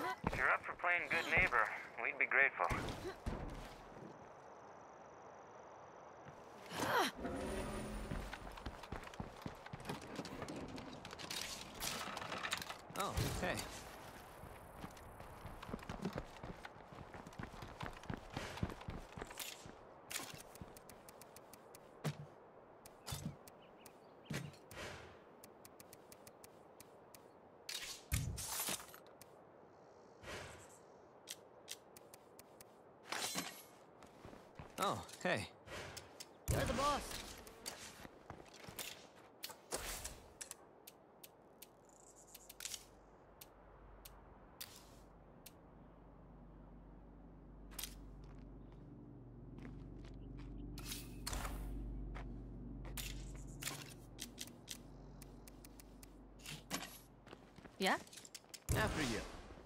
If you're up for playing good neighbor, we'd be grateful. Oh, hey. Oh, hey. You're the boss. Yeah? After you.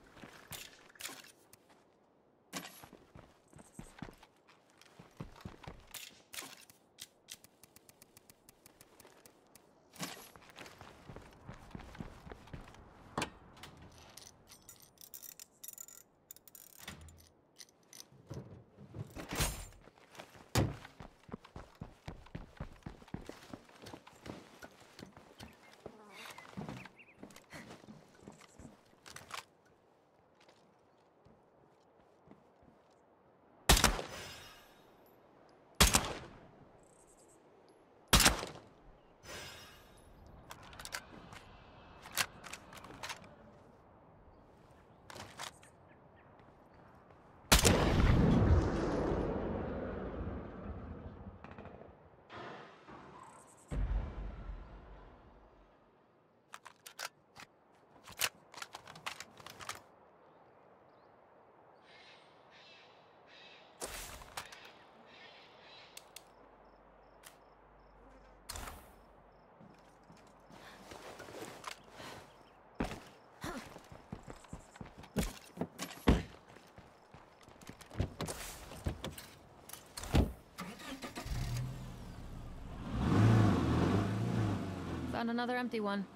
Found another empty one.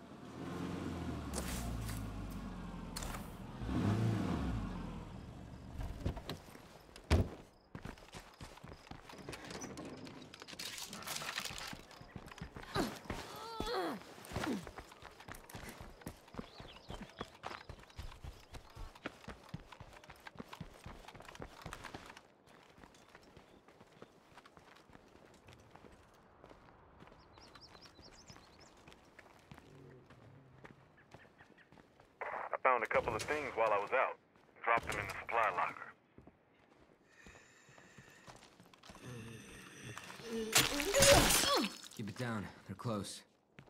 I found a couple of things while I was out. Dropped them in the supply locker. Keep it down. They're close.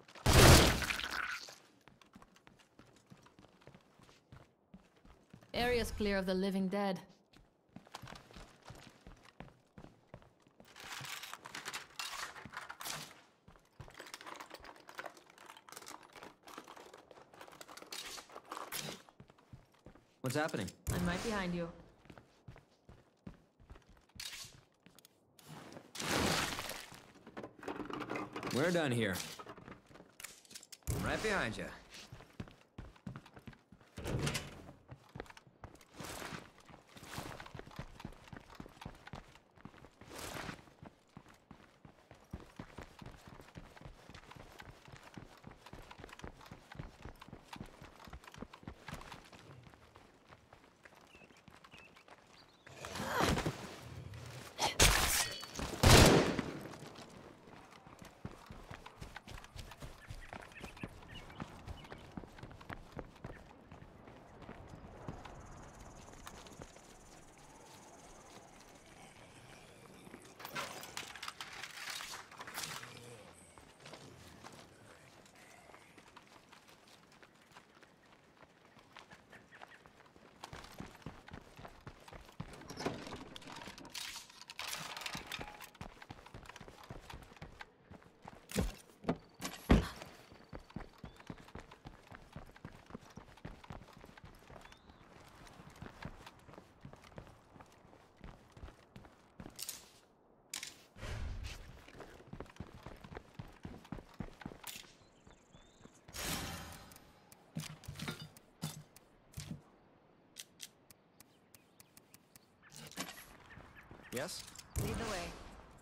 Area's clear of the living dead. What's happening? I'm right behind you. We're done here. I'm right behind you. Yes? Lead the way.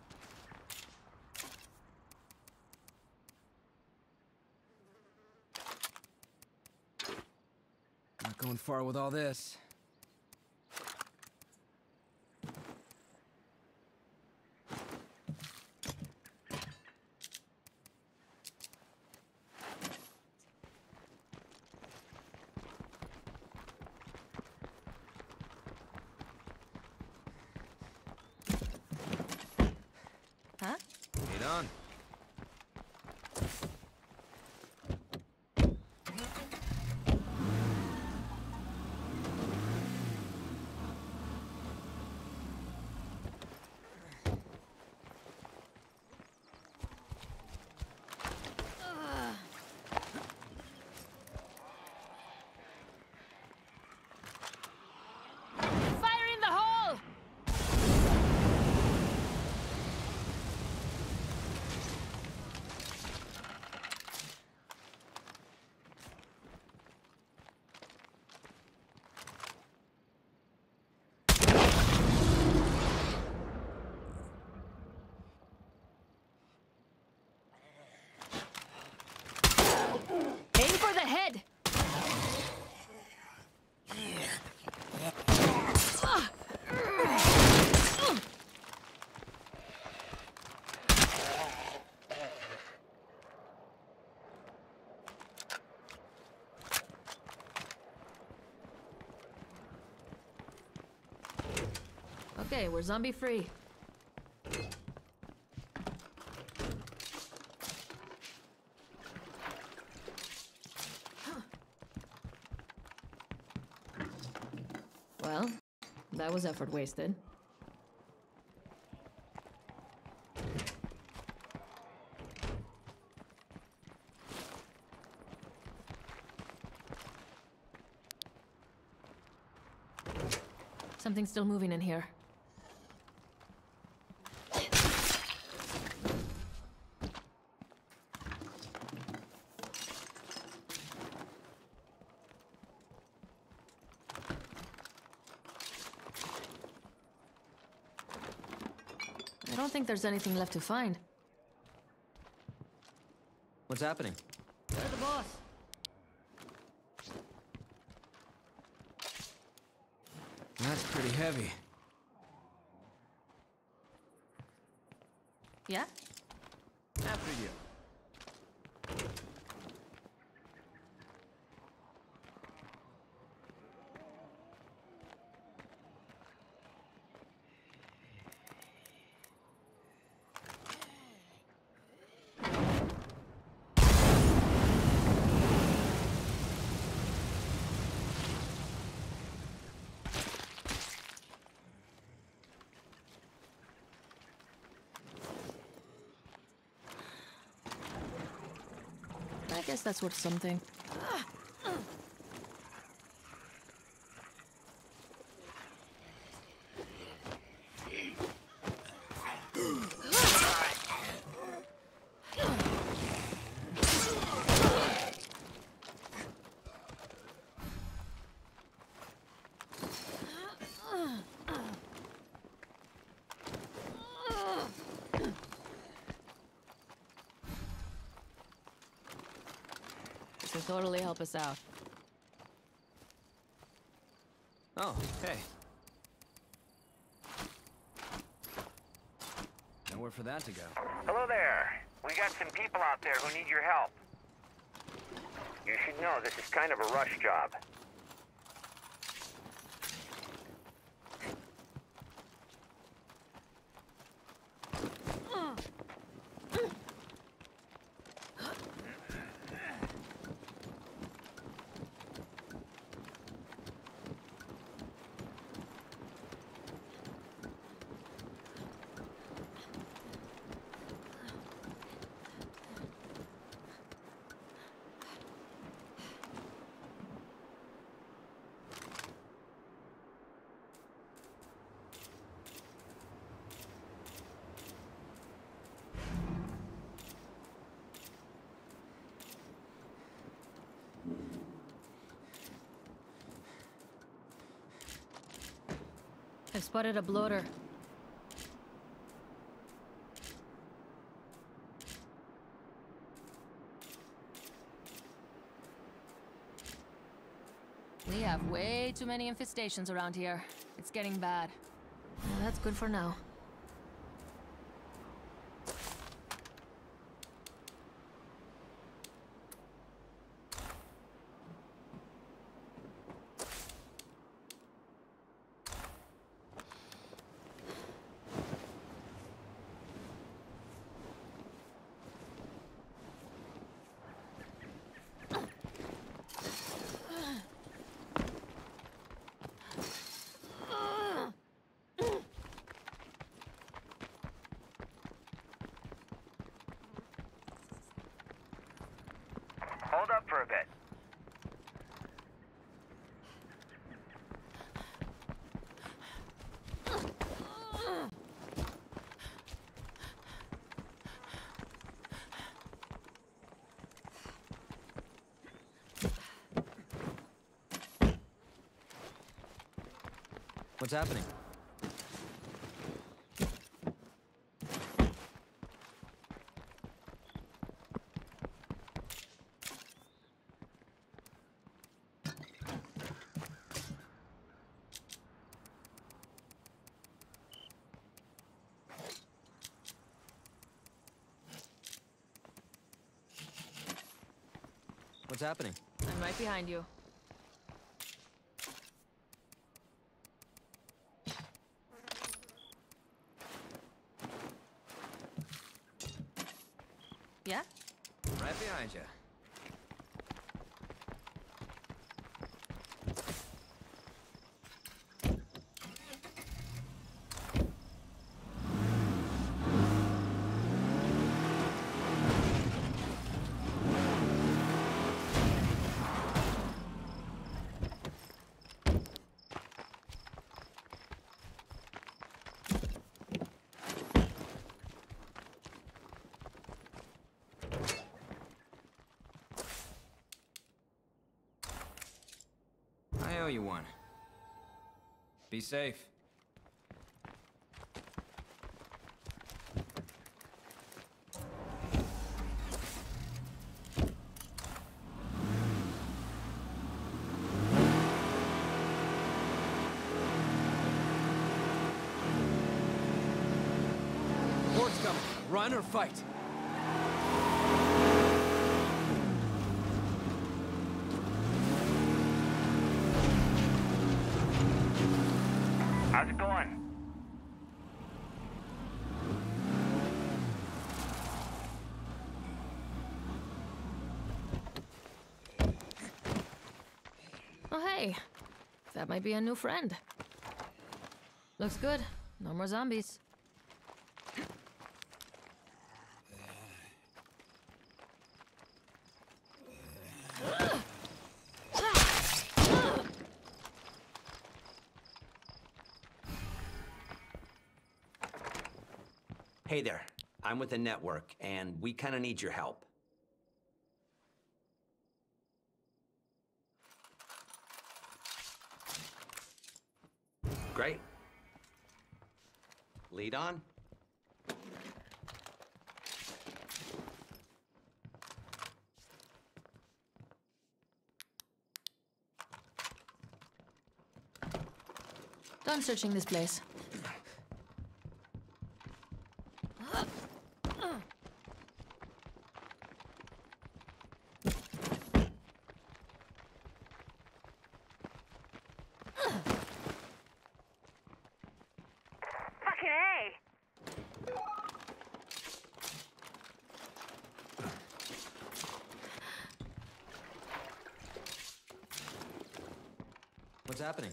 Not going far with all this. Huh? Lead on. Fire in the hole! Aim for the head! Okay, we're zombie free. Well, that was effort wasted. Something's still moving in here. I don't think there's anything left to find. What's happening? You're the boss. That's pretty heavy. Yeah? After you. I guess that's worth something. This will totally help us out. Oh, hey. Nowhere for that to go. Hello there. We got some people out there who need your help. You should know this is kind of a rush job. I've spotted a bloater. We have way too many infestations around here. It's getting bad. That's good for now. Hold up for a bit. What's happening? What's happening? I'm right behind you. Yeah? Right behind you. I owe you one. Be safe. Horde's coming. Run or fight. How's it going? Oh, hey. That might be a new friend. Looks good. No more zombies. Hey there, I'm with the network, and we kind of need your help. Great. Lead on. Done searching this place. Fucking A! What's happening?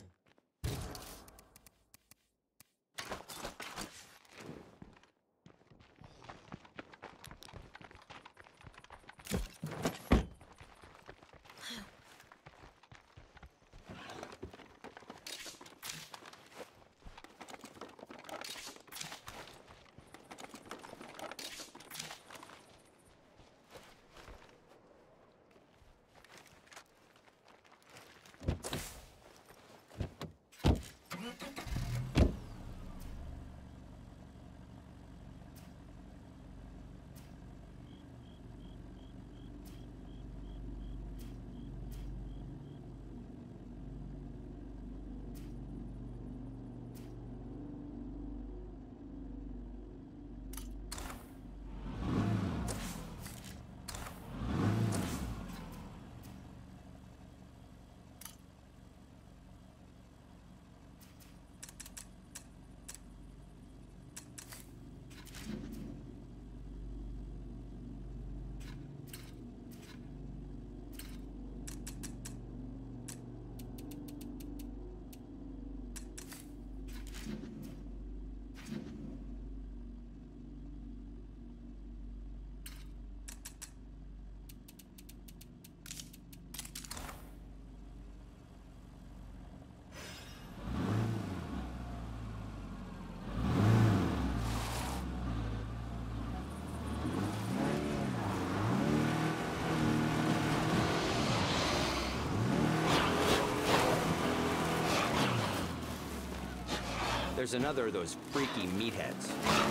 There's another of those freaky meatheads.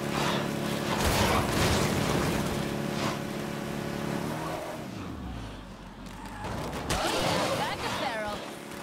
Back a barrel.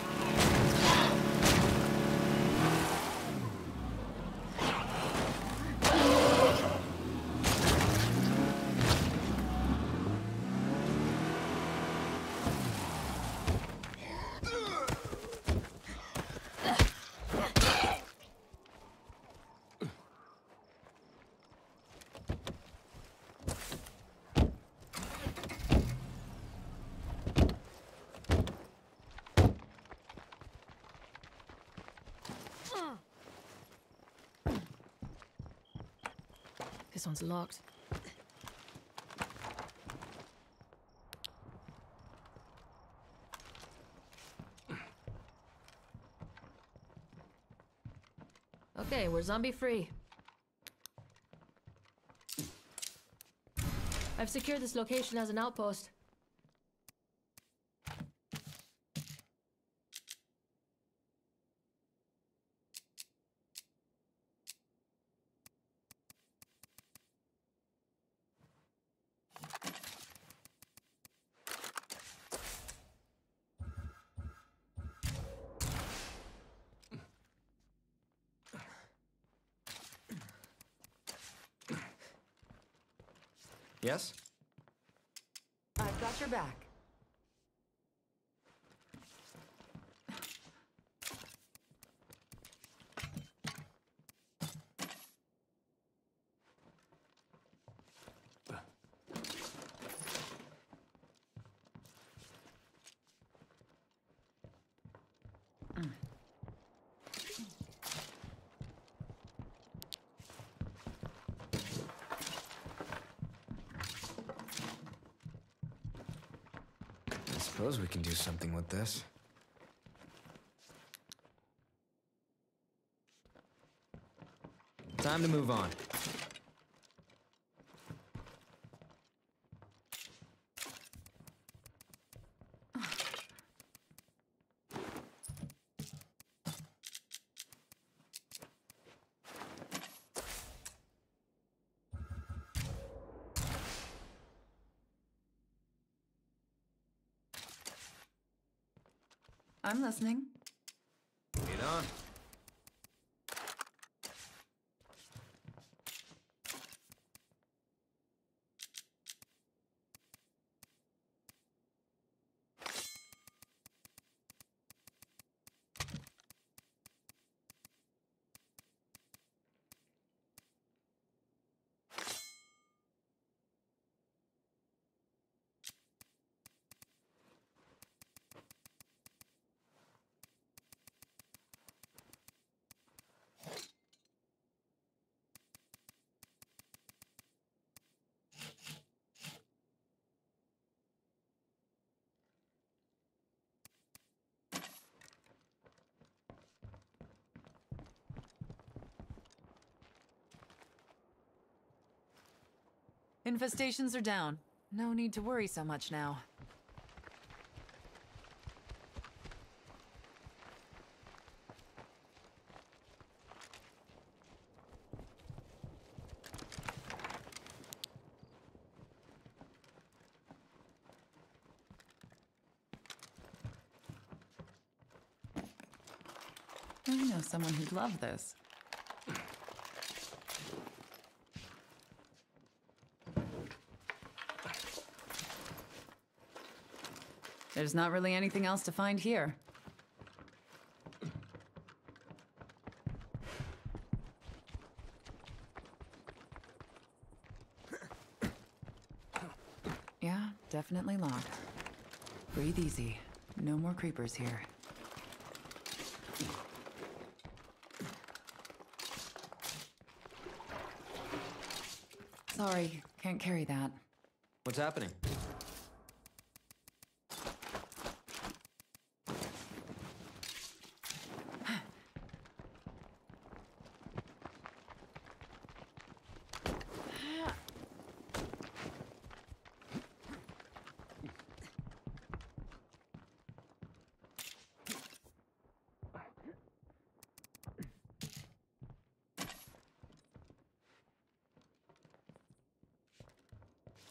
This one's locked. Okay, we're zombie free. I've secured this location as an outpost. Yes? I've got your back. I suppose we can do something with this. Time to move on. I'm listening. Get on. Infestations are down. No need to worry so much now. I know someone who'd love this. There's not really anything else to find here. Yeah, definitely locked. Breathe easy. No more creepers here. Sorry, can't carry that. What's happening?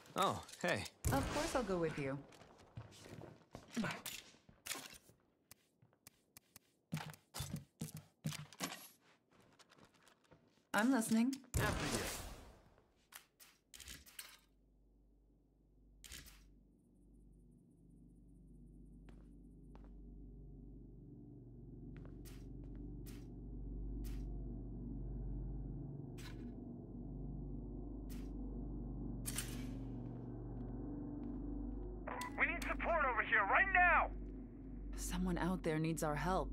Oh, hey. Of course I'll go with you. I'm listening. After you. We need support over here right now! Someone out there needs our help.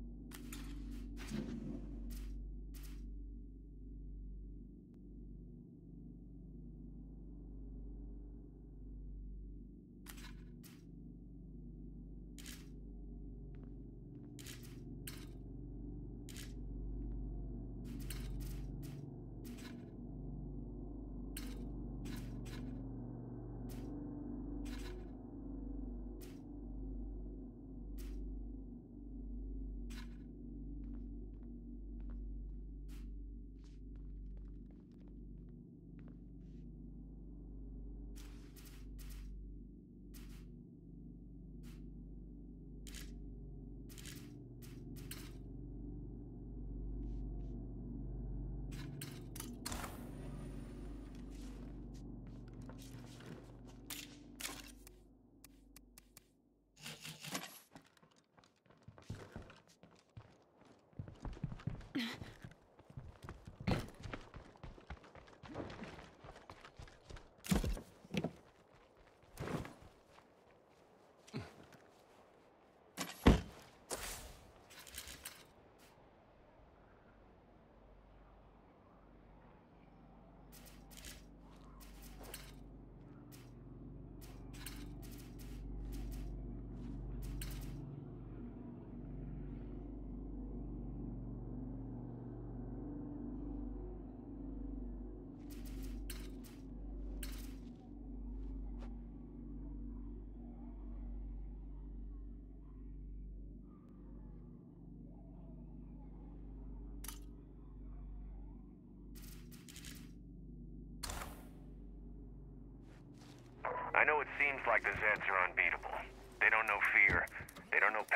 I know it seems like the Zeds are unbeatable. They don't know fear. They don't know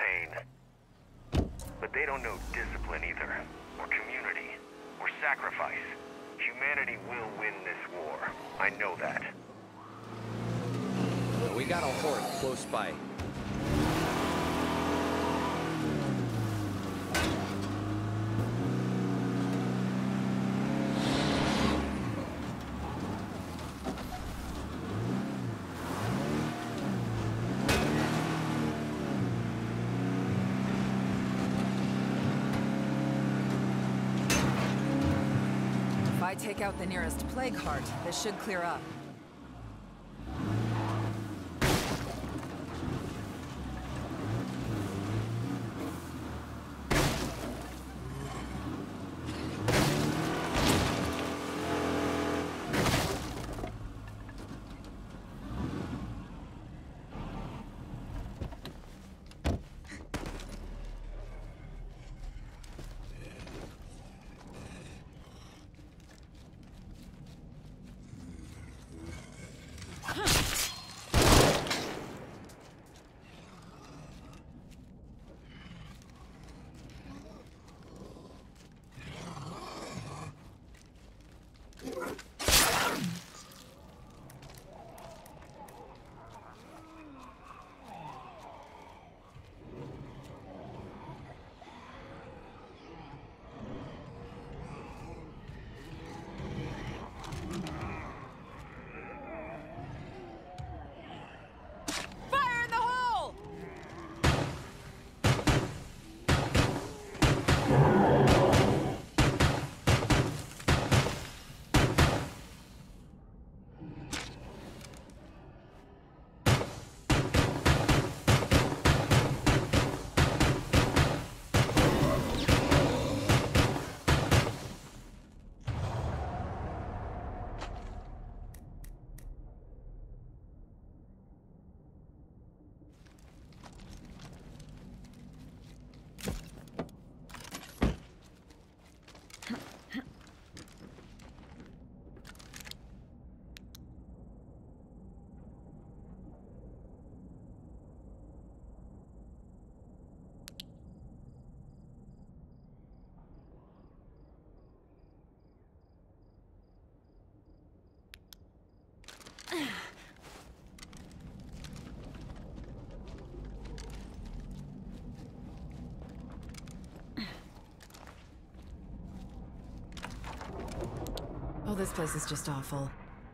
pain. But they don't know discipline either. Or community. Or sacrifice. Humanity will win this war. I know that. We got a horde close by. If I take out the nearest plague heart, this should clear up. this place is just awful.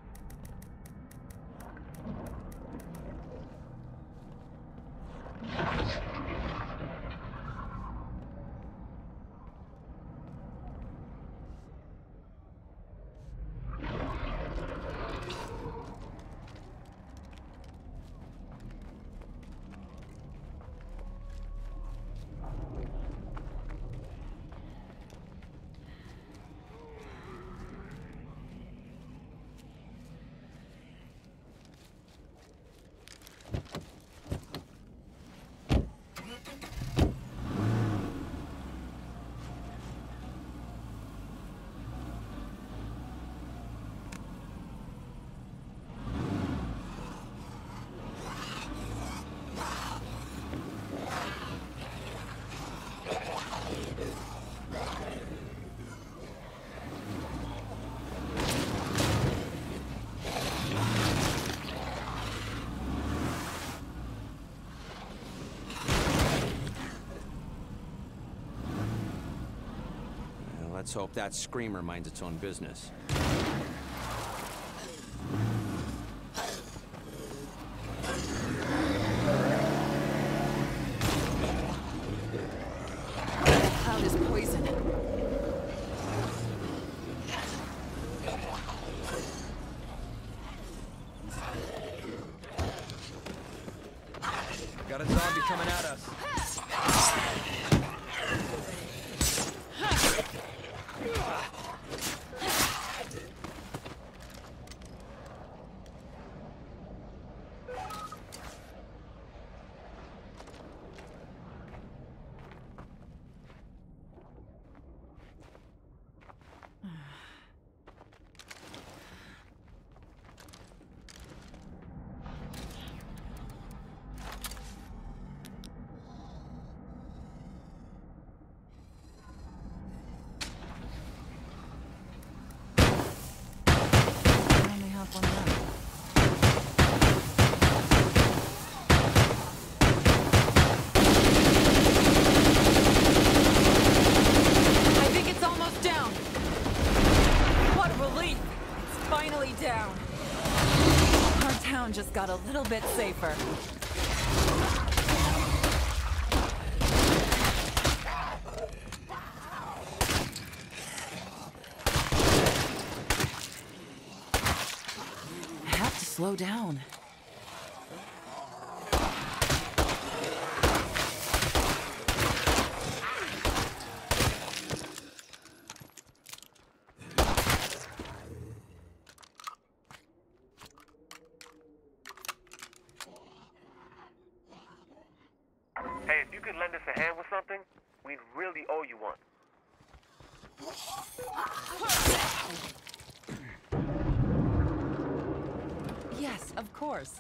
Let's hope that screamer minds its own business. Cloud is poison. Got a zombie coming at us. I only have one left. I think it's almost down. What a relief! It's finally down. Our town just got a little bit safer. I have to slow down. Hey, if you could lend us a hand with something, we'd really owe you one. Yes, of course.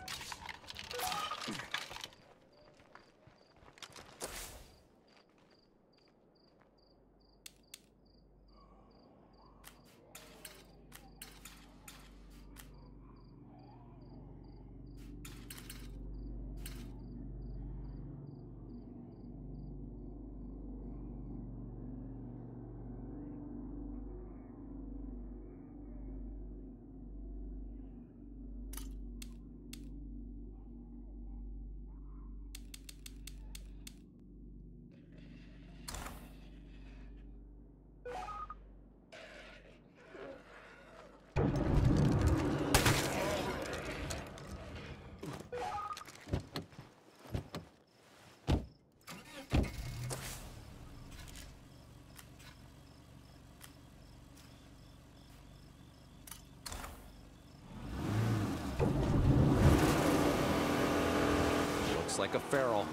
Looks like a feral.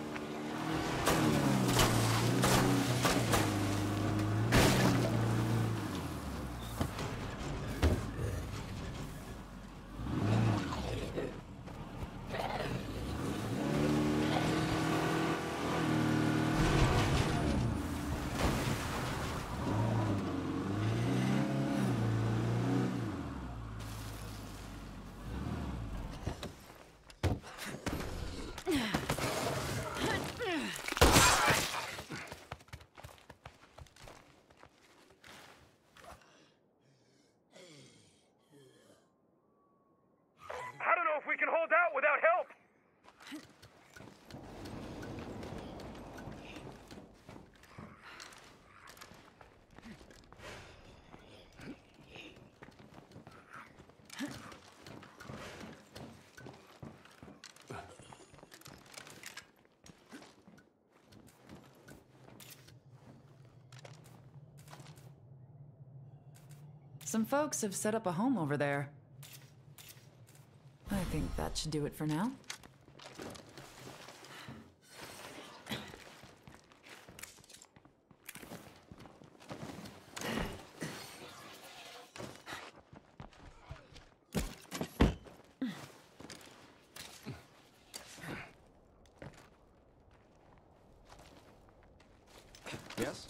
Some folks have set up a home over there. I think that should do it for now. Yes?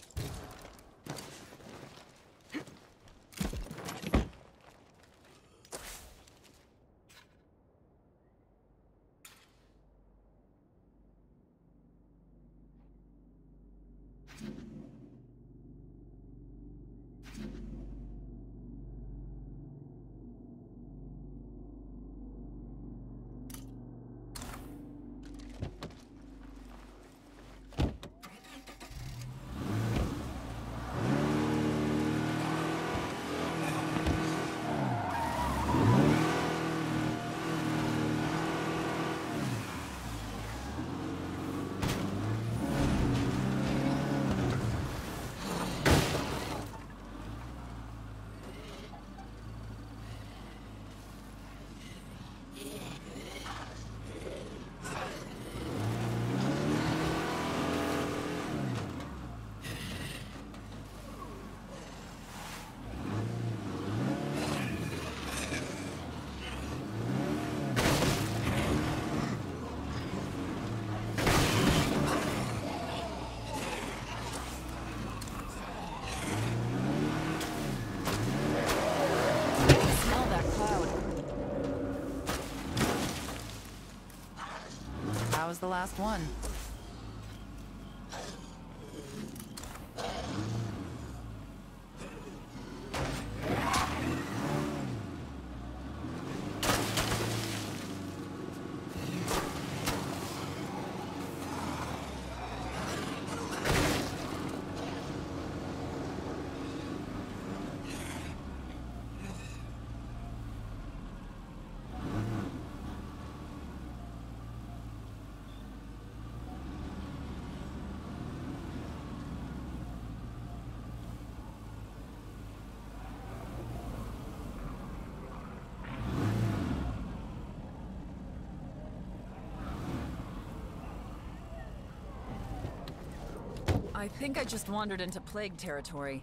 Smell that cloud. That was the last one. I think I just wandered into Plague territory.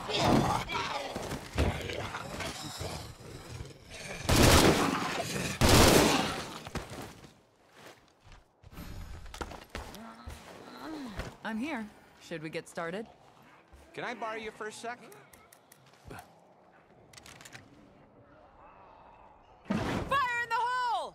I'm here. Should we get started? Can I borrow you for a sec? Fire in the hole!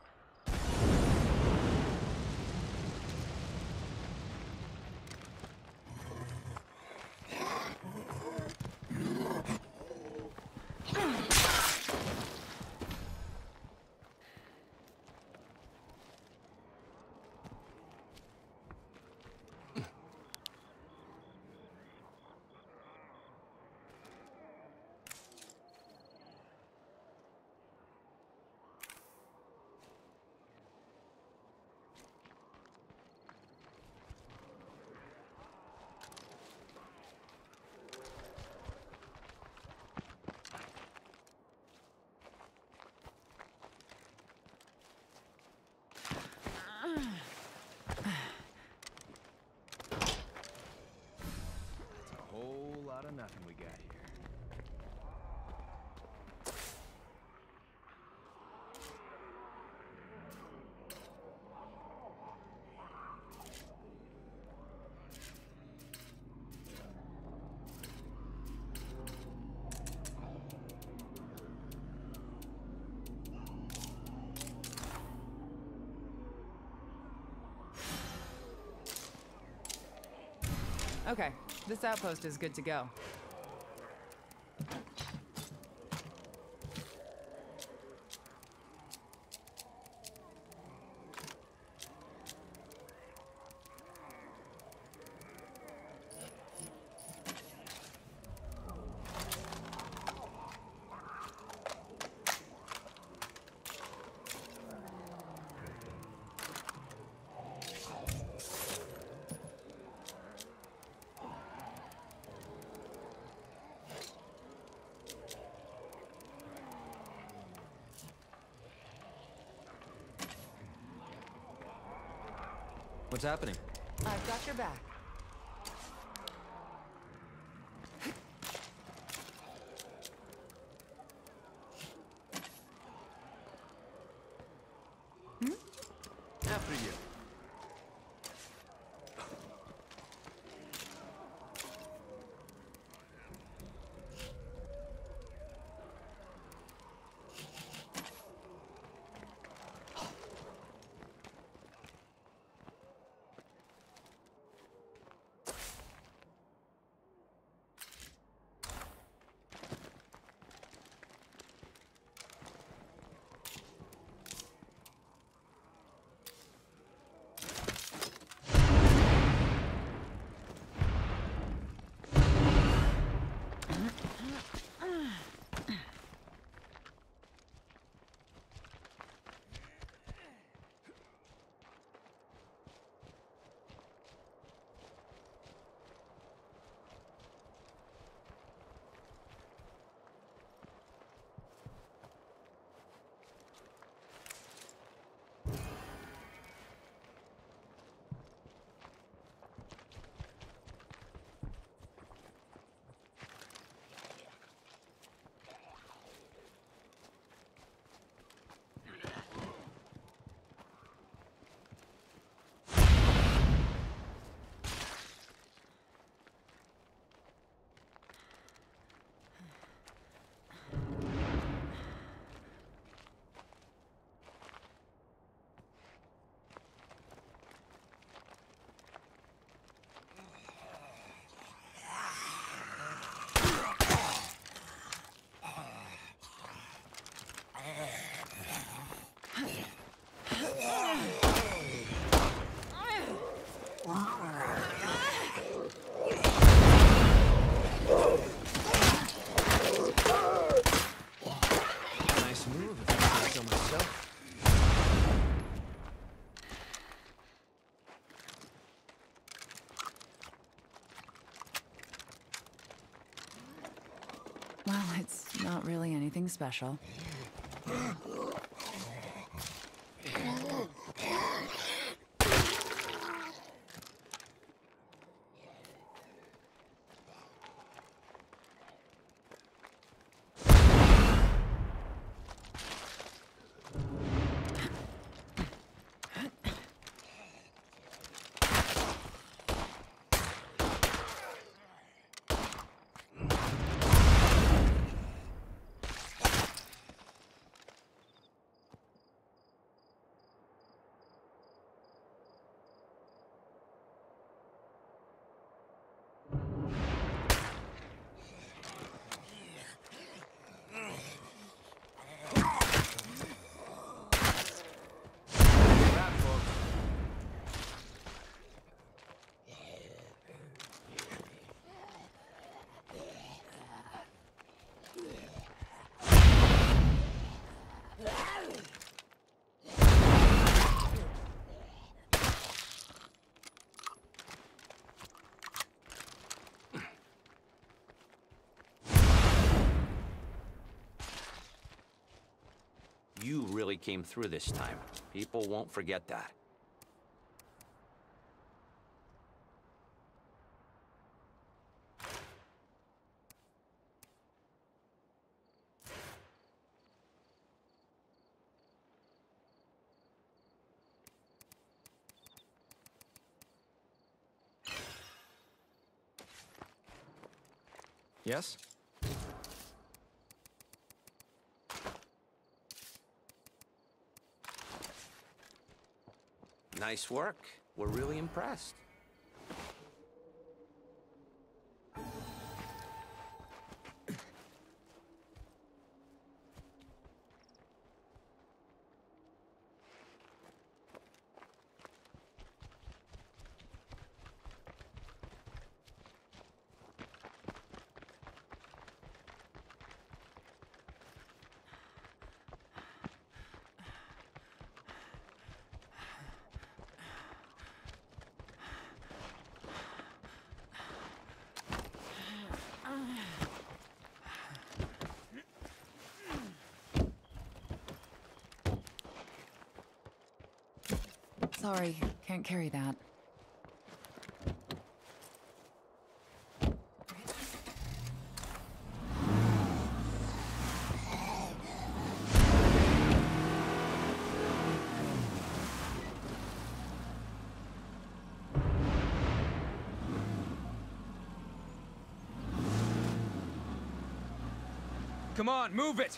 Whole lot of nothing we got here. Okay, this outpost is good to go. What's happening? I've got your back. After you. Well, it's not really anything special. really came through this time. People won't forget that. Yes? Nice work. We're really impressed. Sorry, can't carry that. Come on, move it!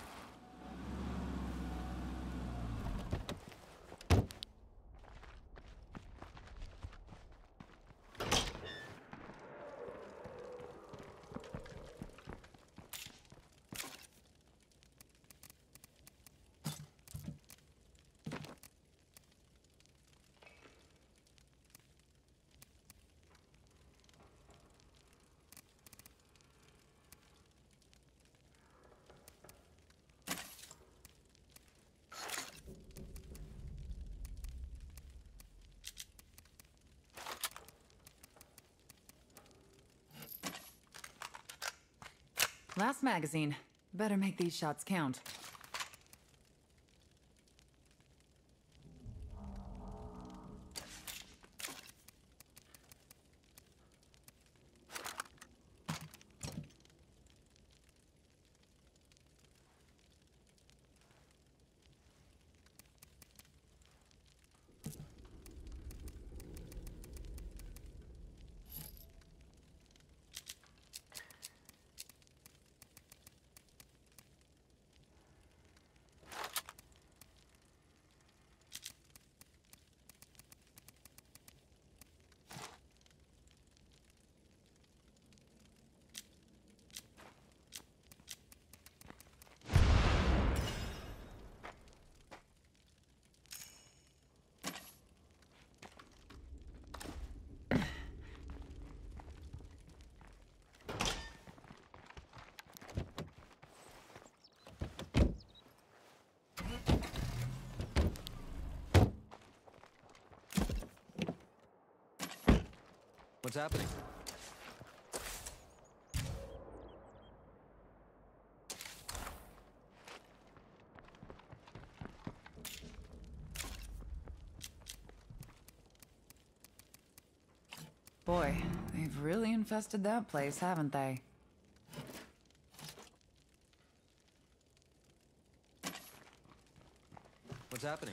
Last magazine. Better make these shots count. What's happening? Boy, they've really infested that place, haven't they? What's happening?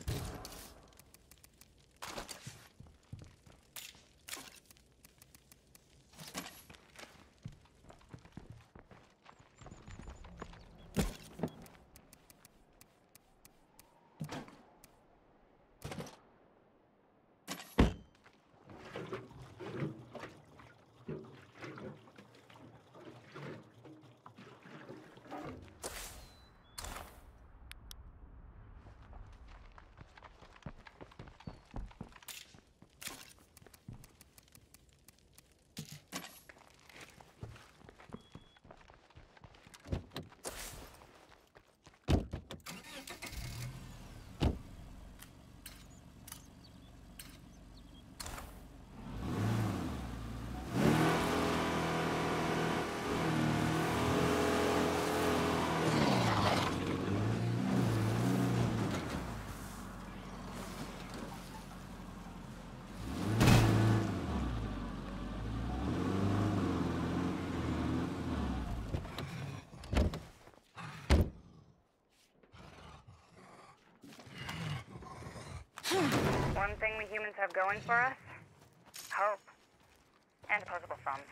thing we humans have going for us? Hope. And opposable thumbs.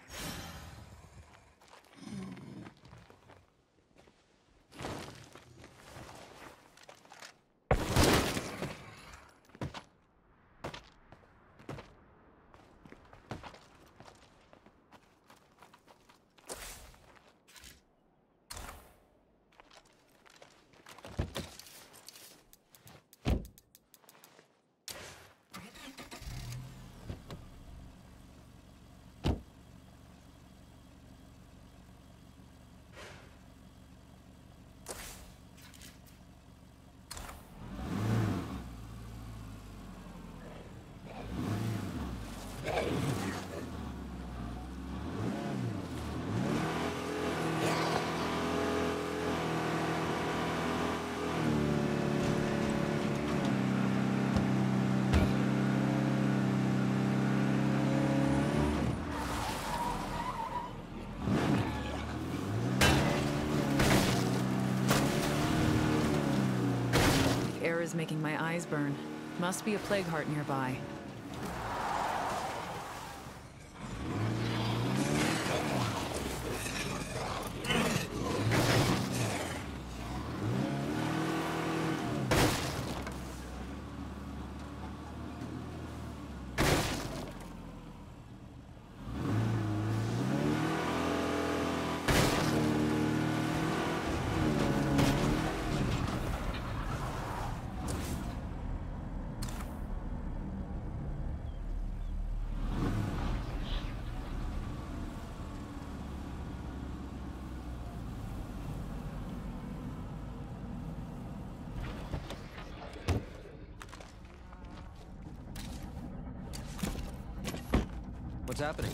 Air is making my eyes burn. Must be a plague heart nearby. What's happening?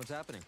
What's happening?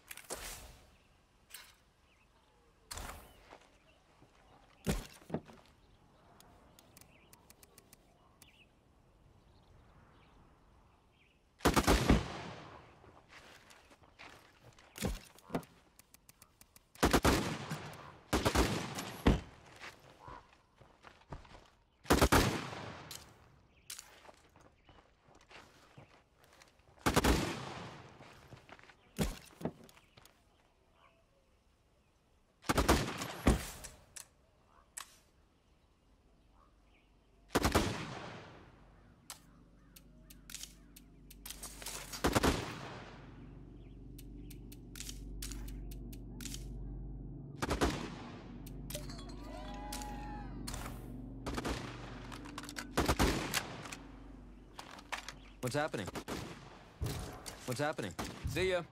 What's happening? What's happening? See ya.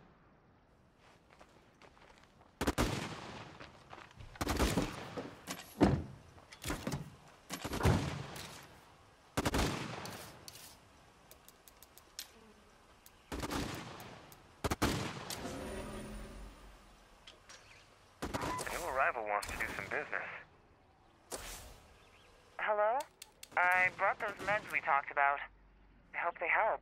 A new arrival wants to do some business. Hello? I brought those meds we talked about. I hope they help.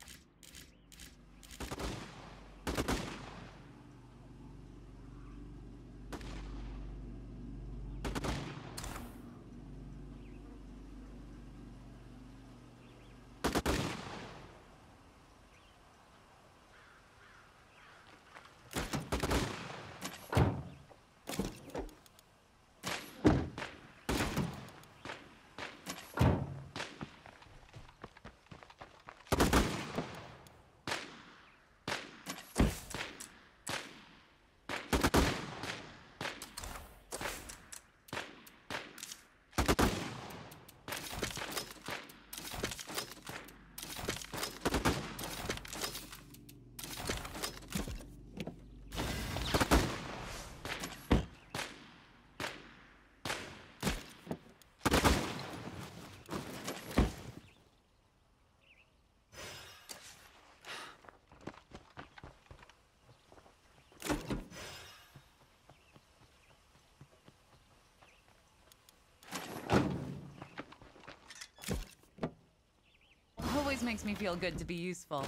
Always makes me feel good to be useful.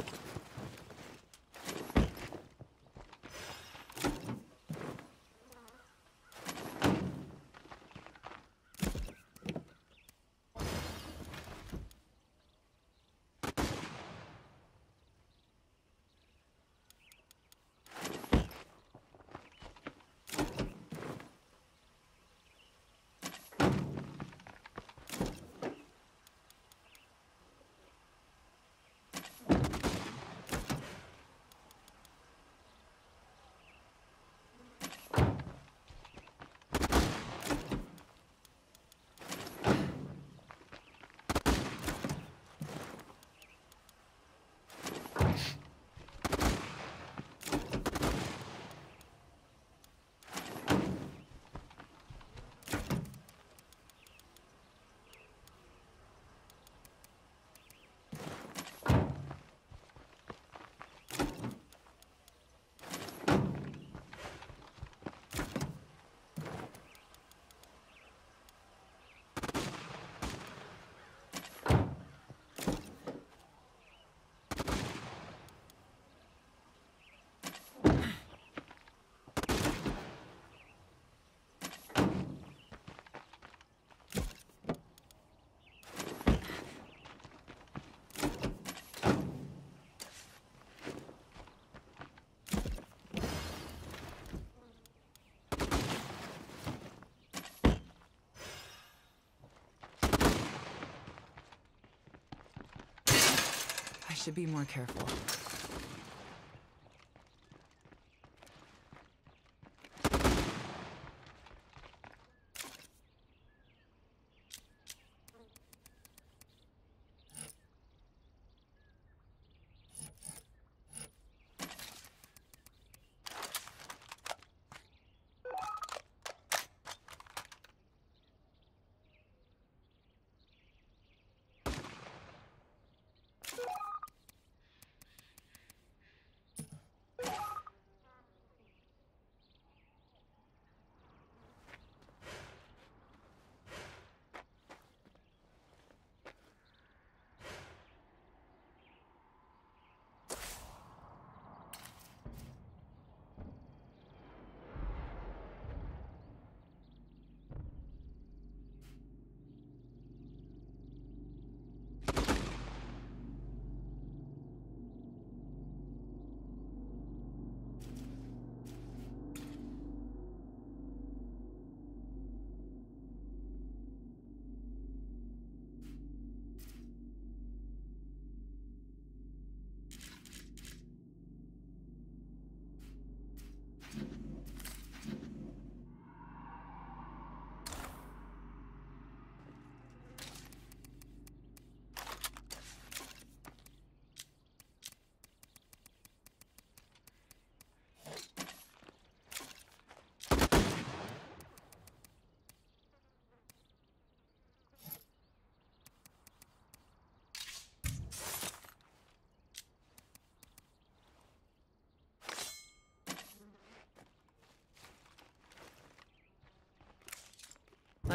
I should be more careful.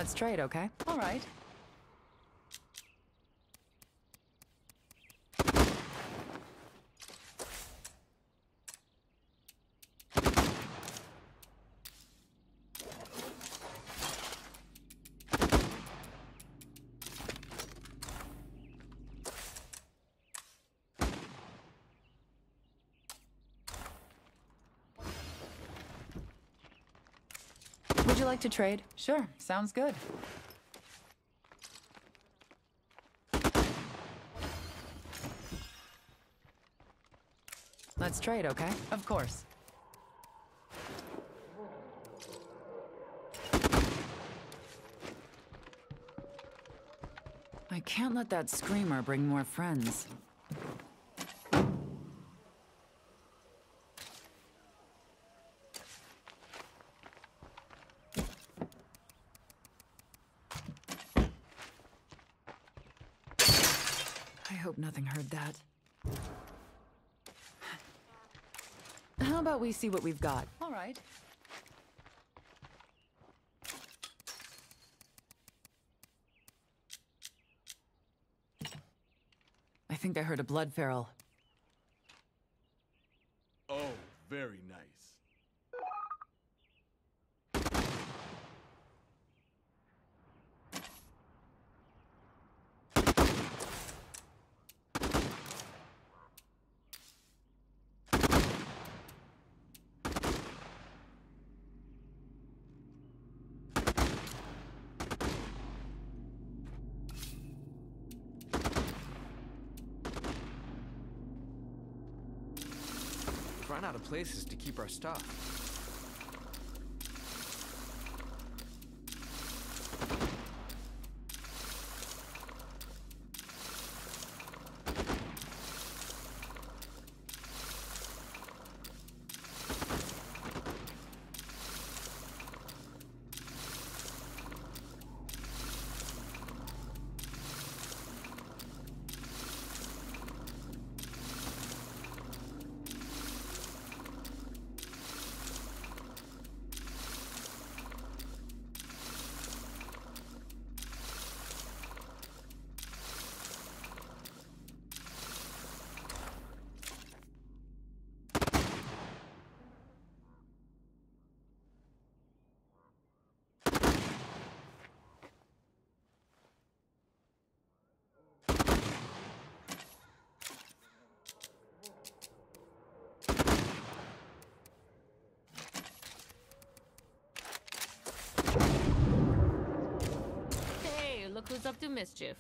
Let's trade, okay? All right. Would you like to trade? Sure, sounds good. Let's trade, okay? Of course. I can't let that screamer bring more friends. I hope nothing heard that. How about we see what we've got? All right. I think I heard a blood feral. Oh, very nice. We've run out of places to keep our stuff. Hey, look who's up to mischief.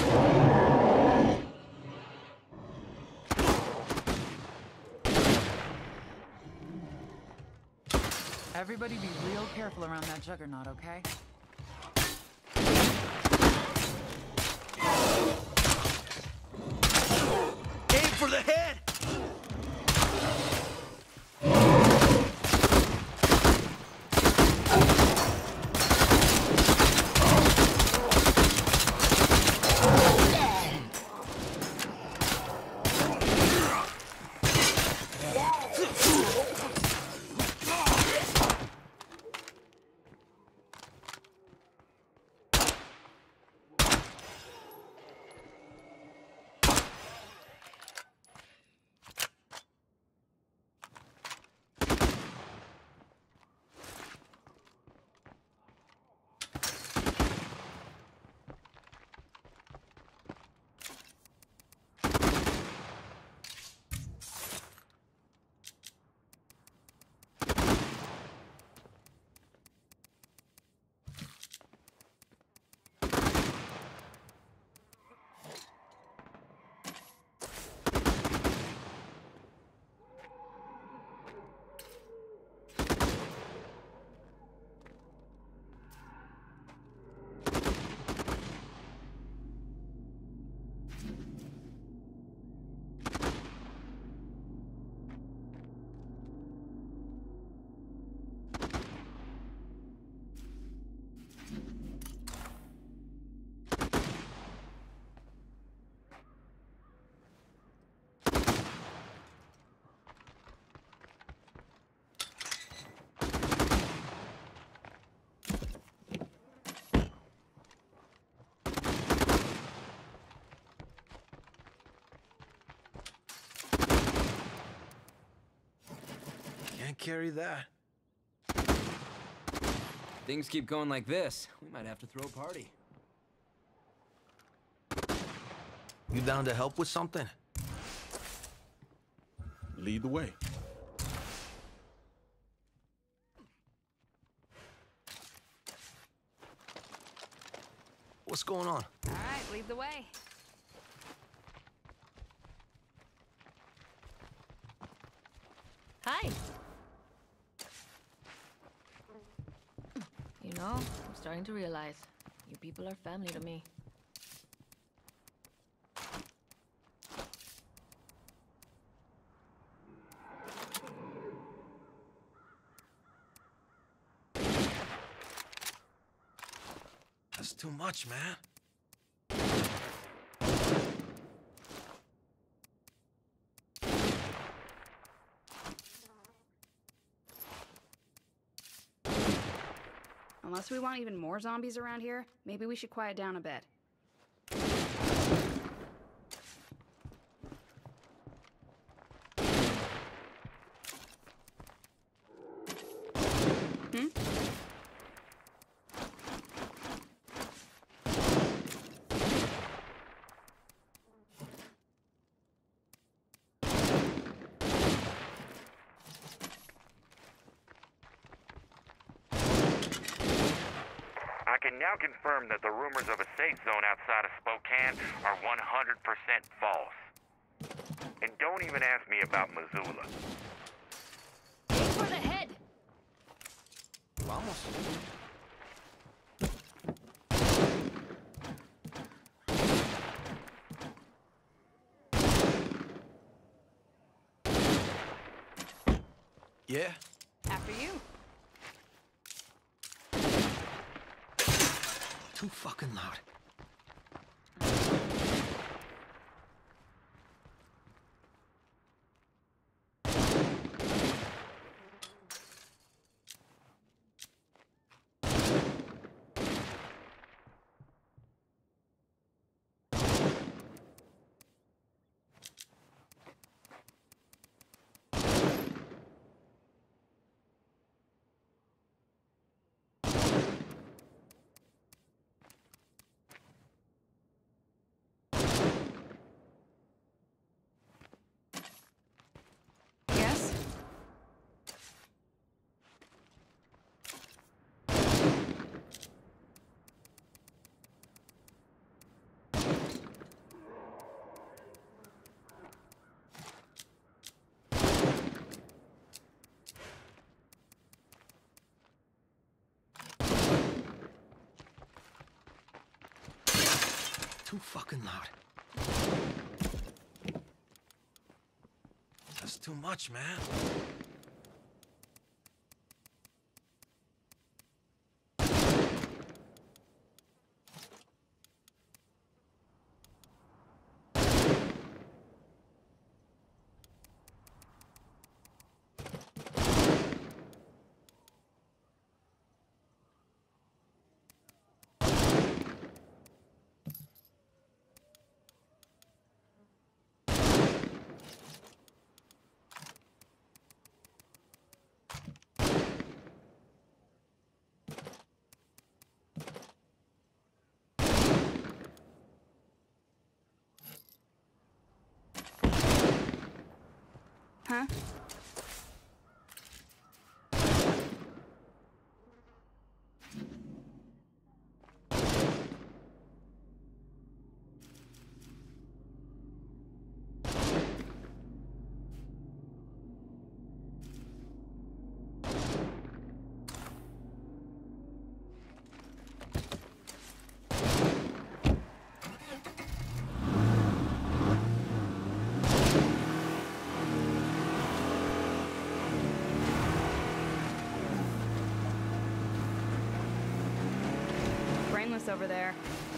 Everybody be real careful around that juggernaut, okay? Aim for the head! Can't carry that. Things keep going like this, we might have to throw a party. You down to help with something? Lead the way. What's going on? All right, lead the way. Hi. You know, I'm starting to realize you people are family to me. That's too much, man. Unless we want even more zombies around here, maybe we should quiet down a bit. I can now confirm that the rumors of a safe zone outside of Spokane are 100% false. And don't even ask me about Missoula. Aim for the head! Vamos. Yeah? After you. Too fucking loud. too fucking loud. That's too much, man. Huh? Brainless over there.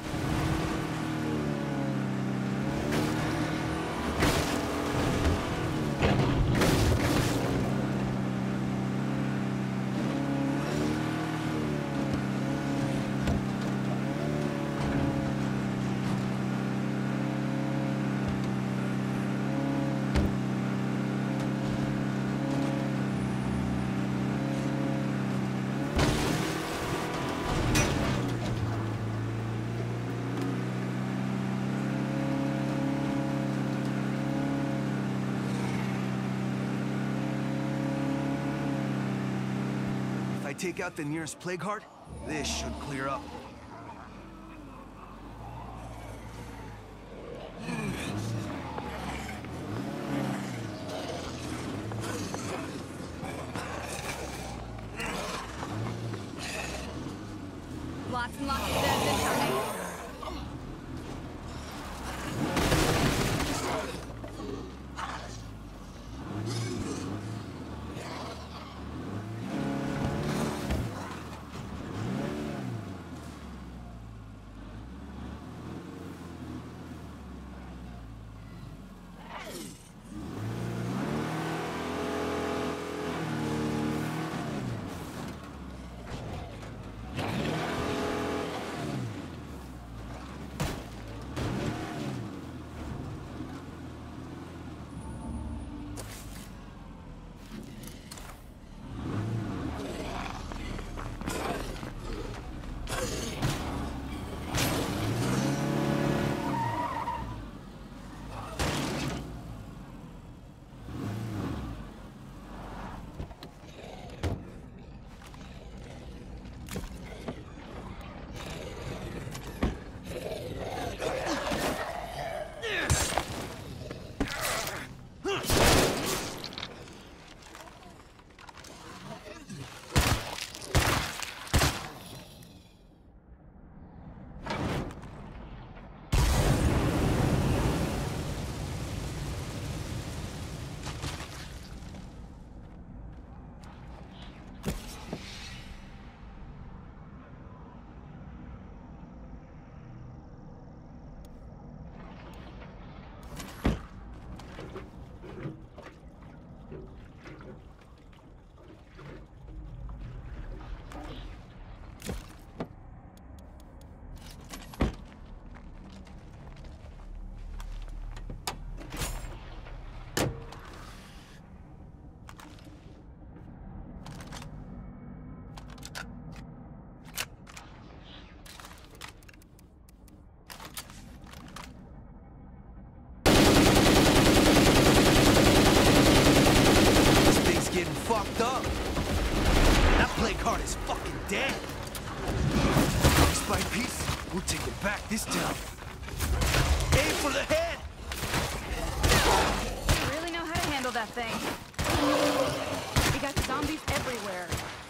If I take out the nearest plague heart, this should clear up. Lots and lots of dead this time. This time. Aim for the head! You really know how to handle that thing. We got zombies everywhere.